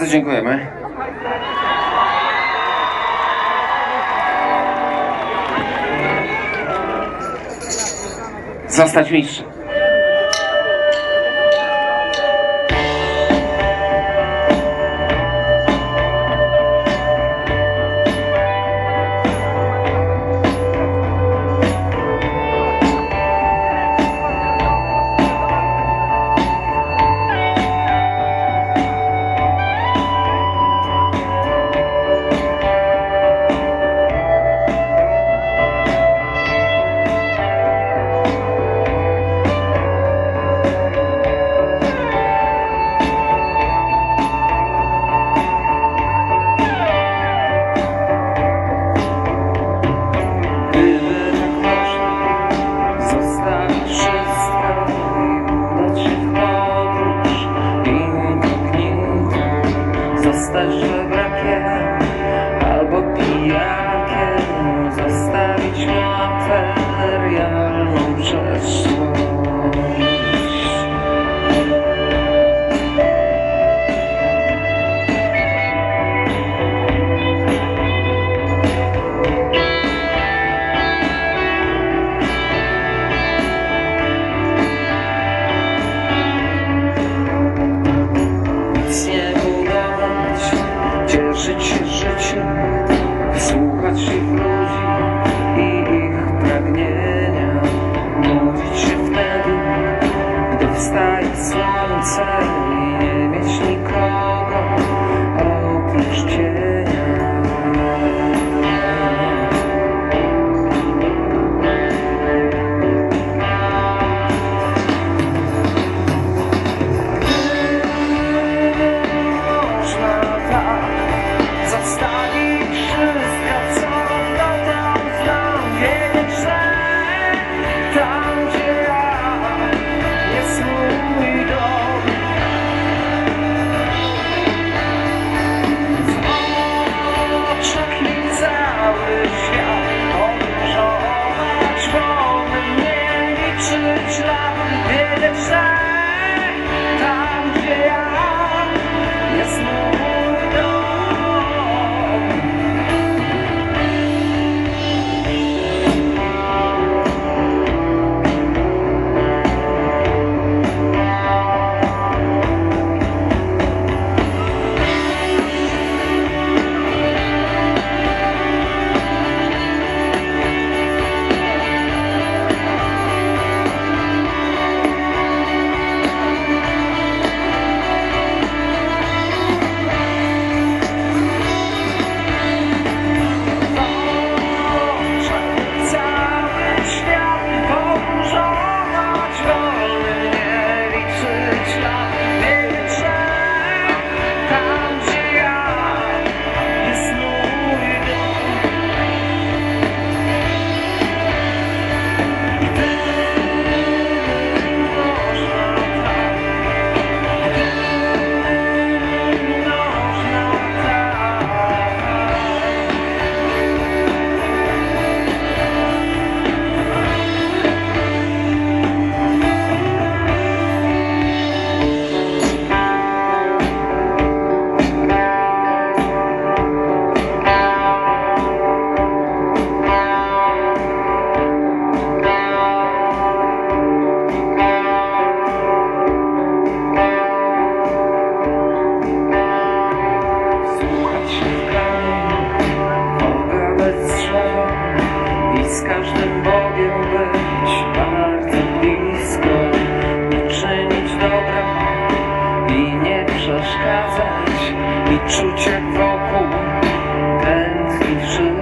Bardzo dziękujemy. Zostać mistrzem. Zostać żebrakiem albo pijakiem, zostawić materialną przeszłość. Cieszyć się życiem, słuchać ich ludzi i ich pragnienia, budzić się wtedy, gdy wstaje słońce i nie mieć nikogo oprócz cienia. Zostawić wszystko, co dotąd znam, wiedzieć, że tam, gdzie ja, jest mój dom. W oczach mi cały świat podróżować, wolny nie liczyć lat, wiedzieć, że tam, gdzie ja, jest mój dom. Z każdym Bogiem być bardzo blisko, nie czynić dobra i nie przeszkadzać, i czuć jak wokół tętni wszystko.